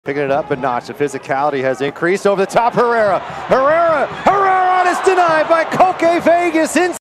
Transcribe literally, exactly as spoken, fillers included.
Picking it up a notch. The physicality has increased over the top. Herrera, Herrera, Herrera, and it's denied by Koke Vegas.